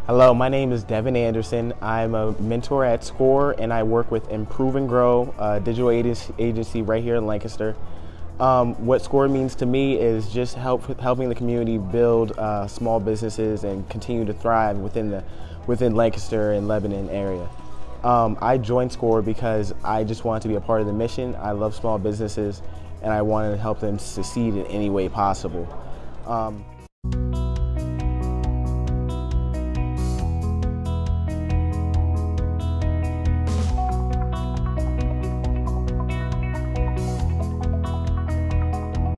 Hello, my name is Devin Anderson. I'm a mentor at SCORE and I work with Improve and Grow, a digital agency right here in Lancaster. What SCORE means to me is just helping the community build small businesses and continue to thrive within Lancaster and Lebanon area. I joined SCORE because I just wanted to be a part of the mission. I love small businesses and I wanted to help them succeed in any way possible.